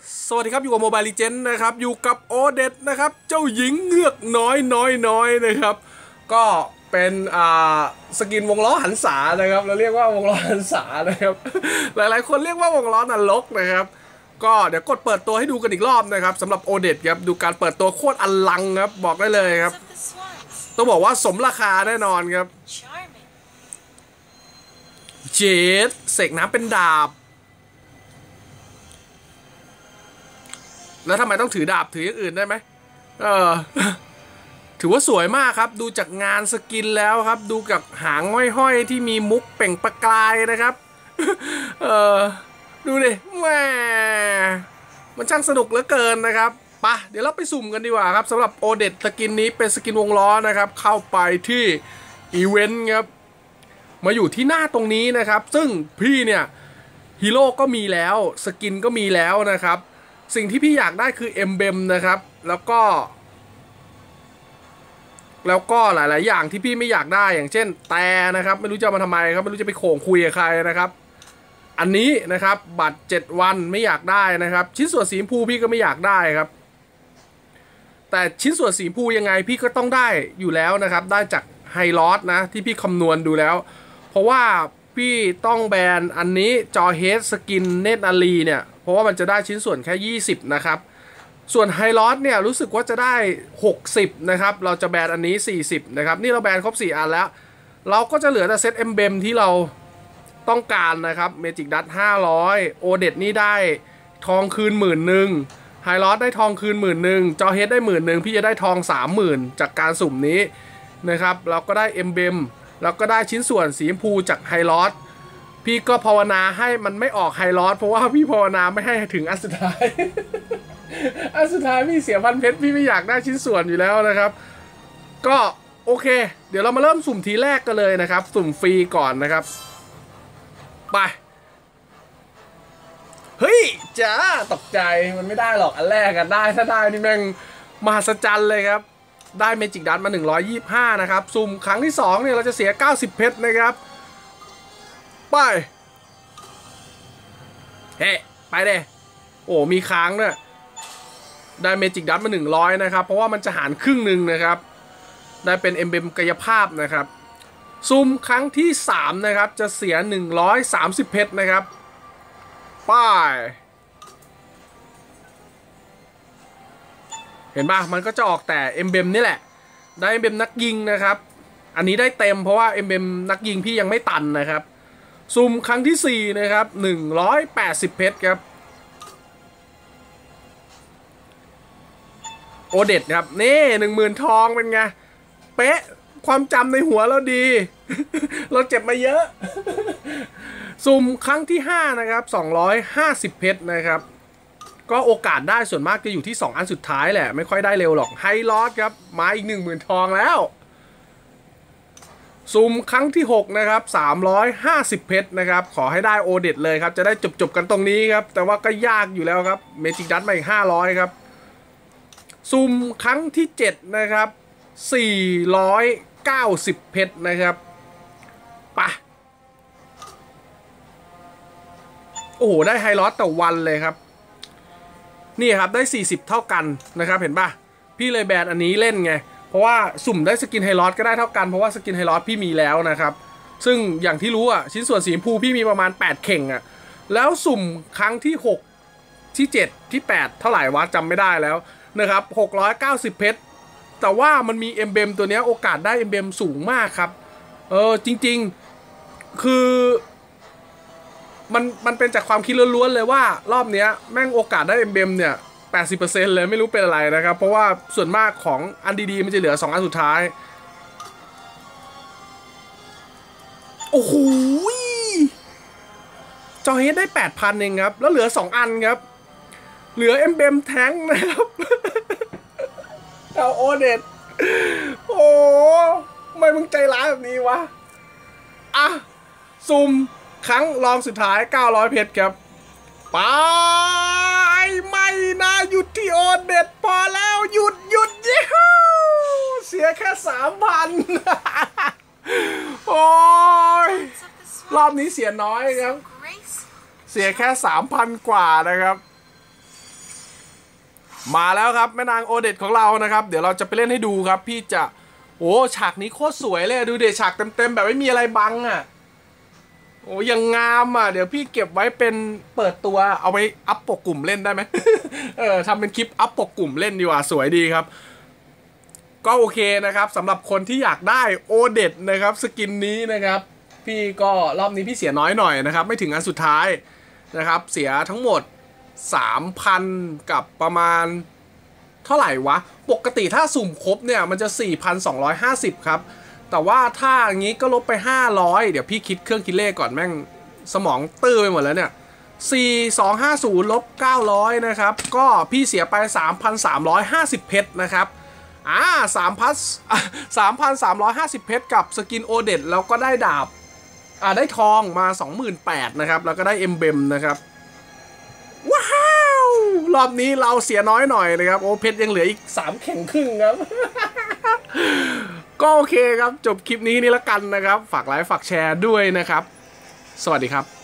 สวัสดีครับอยู่กับโมบายลีเจนด์นะครับอยู่กับโอเดตนะครับเจ้าหญิงเงือกน้อยนะครับก็เป็นสกินวงล้อหันษานะครับเราเรียกว่าวงล้อหันษานะครับหลายๆคนเรียกว่าวงล้อนรกนะครับก็เดี๋ยวกดเปิดตัวให้ดูกันอีกรอบนะครับสำหรับโอเดตครับดูการเปิดตัวโคตรอลังครับบอกได้เลยครับต้องบอกว่าสมราคาแน่นอนครับเจดเสกน้ำเป็นดาบแล้วทำไมต้องถือดาบถืออย่างอื่นได้ไหมถือว่าสวยมากครับดูจากงานสกินแล้วครับดูกับหางห้อยๆที่มีมุกเปล่งประกายนะครับดูดิแหมมันช่างสนุกเหลือเกินนะครับปะเดี๋ยวเราไปสุ่มกันดีกว่าครับสำหรับโอเดตสกินนี้เป็นสกินวงล้อนะครับเข้าไปที่อีเวนต์ครับมาอยู่ที่หน้าตรงนี้นะครับซึ่งพี่เนี่ยฮีโร่ก็มีแล้วสกินก็มีแล้วนะครับสิ่งที่พี่อยากได้คือเอมเบมนะครับแล้วก็หลายๆอย่างที่พี่ไม่อยากได้อย่างเช่นแต่นะครับไม่รู้จะมาทำไมครับไม่รู้จะไปโข่งคุยกับใครนะครับอันนี้นะครับบัตร7 วันไม่อยากได้นะครับชิ้นส่วนสีชมพูพี่ก็ไม่อยากได้ครับแต่ชิ้นส่วนสีชมพูยังไงพี่ก็ต้องได้อยู่แล้วนะครับได้จากไฮลอสนะที่พี่คำนวณดูแล้วเพราะว่าพี่ต้องแบนอันนี้จอเฮดสกินเนตอารีเนี่ยเพราะว่ามันจะได้ชิ้นส่วนแค่20นะครับส่วนไฮลอสเนี่ยรู้สึกว่าจะได้60นะครับเราจะแบนอันนี้40นะครับนี่เราแบนครบ4อันแล้วเราก็จะเหลือแต่เซตเอมเบมที่เราต้องการนะครับเมจิกดัต500โอเดตนี่ได้ทองคืน10,000ไฮลอสได้ทองคืน10,000จอเฮดได้10,000พี่จะได้ทอง30,000จากการสุ่มนี้นะครับเราก็ได้เอมเบมแล้วก็ได้ชิ้นส่วนสีชมพูจากไฮลอสพี่ก็ภาวนาให้มันไม่ออกไฮลอสเพราะว่าพี่ภาวนาไม่ให้ถึงอันสุดท้าย อันสุดท้ายพี่เสียพันเพชรพี่ไม่อยากได้ชิ้นส่วนอยู่แล้วนะครับก็โอเคเดี๋ยวเรามาเริ่มสุ่มทีแรกกันเลยนะครับสุ่มฟรีก่อนนะครับไปเฮ้ยจ้าตกใจมันไม่ได้หรอกอันแรกกันได้ถ้าได้นี่แม่งมหัศจรรย์เลยครับได้เมจิกดัตมา125นะครับสุ่มครั้งที่2เนี่ยเราจะเสีย90เพชรนะครับไปเฮ้ไปเลยโอ้มีค้างด้วยได้เมจิกดัตมา100นะครับเพราะว่ามันจะหารครึ่งหนึ่งนะครับได้เป็นเอมเบมกายภาพนะครับซุ่มครั้งที่3นะครับจะเสีย130เพชรนะครับป้ายเห็นป่ะมันก็จะออกแต่เอมเบมนี่แหละได้เอมเบมนักยิงนะครับอันนี้ได้เต็มเพราะว่าเอมเบมนักยิงพี่ยังไม่ตันนะครับซุ่มครั้งที่4นะครับ180เพชรครับโอเดตครับนี่10,000ทองเป็นไงเป๊ะความจำในหัวเราดี เราเจ็บมาเยอะสุ่มครั้งที่5นะครับ250เพชรนะครับก็โอกาสได้ส่วนมากจะอยู่ที่2อันสุดท้ายแหละไม่ค่อยได้เร็วหรอกไฮลอสครับมาอีก10,000ทองแล้วสุ่มครั้งที่6นะครับ350เพชรนะครับขอให้ได้โอเดตเลยครับจะได้จบกันตรงนี้ครับแต่ว่าก็ยากอยู่แล้วครับเมจิกดัตมาอีก500ครับซุ่มครั้งที่7นะครับ490เพชรนะครับปะโอ้โหได้ไฮลอสต่อวันเลยครับนี่ครับได้40เท่ากันนะครับเห็นปะพี่เลยแบนอันนี้เล่นไงเพราะว่าสุ่มได้สกินไฮลอสก็ได้เท่ากันเพราะว่าสกินไฮลอสพี่มีแล้วนะครับซึ่งอย่างที่รู้อ่ะชิ้นส่วนสีชมพูพี่มีประมาณ8เข่งอ่ะแล้วสุ่มครั้งที่6ที่7ที่8เท่าไหร่วะจำไม่ได้แล้วนะครับ690เพชรแต่ว่ามันมีเอมเบมตัวนี้โอกาสได้เอมเบมสูงมากครับจริงๆคือมันเป็นจากความคิดล้วนๆเลยว่ารอบนี้แม่งโอกาสได้เอมเบมเนี่ย80%เลยไม่รู้เป็นอะไรนะครับเพราะว่าส่วนมากของอันดีๆมันจะเหลือ2อันสุดท้ายโอ้โหจอเฮดได้ 8,000 เองครับแล้วเหลือ2อันครับเหลือเอมเบมแท้งนะครับเอาโอเดตโอ้ทำไมมึงใจร้ายแบบนี้วะอ่ะซุ่มครั้งรองสุดท้าย900เพชรครับไปไม่นะหยุดที่โอเดตพอแล้วหยุดยิ่เสียแค่ 3,000 โอ้ยรอบนี้เสียน้อยครับเสียแค่ 3,000 กว่านะครับมาแล้วครับแม่นางโอเดตของเรานะครับเดี๋ยวเราจะไปเล่นให้ดูครับพี่จะโอ้ฉากนี้โคตรสวยเลยดูเดฉากเต็มๆแบบไม่มีอะไรบังอ่ะโอ้ยังงามอ่ะเดี๋ยวพี่เก็บไว้เป็นเปิดตัวเอาไว้อัพปกกลุ่มเล่นได้ไหม ทำเป็นคลิปอัพปกกลุ่มเล่นดีกว่าสวยดีครับก็โอเคนะครับสำหรับคนที่อยากได้โอเดตนะครับสกินนี้นะครับพี่ก็รอบนี้พี่เสียน้อยหน่อยนะครับไม่ถึงอันสุดท้ายนะครับเสียทั้งหมด 3,000 กับประมาณเท่าไหร่วะปกติถ้าสุ่มครบเนี่ยมันจะ 4,250 ครับแต่ว่าถ้าอย่างนี้ก็ลบไป500เดี๋ยวพี่คิดเครื่องคิดเลขก่อนแม่งสมองตื้อไปหมดแล้วเนี่ย4250ลบ900นะครับก็พี่เสียไป 3,350 เพชรนะครับ3,350 เพชรกับสกินโอเดตแล้วก็ได้ดาบได้ทองมา 28,000นะครับแล้วก็ได้เอมเบมนะครับว้าวรอบนี้เราเสียน้อยหน่อยนะครับโอ้เพชรยังเหลืออีก3 เข่งครึ่งครับ ก็โอเคครับจบคลิปนี้นี่ละกันนะครับฝากไลค์ฝากแชร์ด้วยนะครับสวัสดีครับ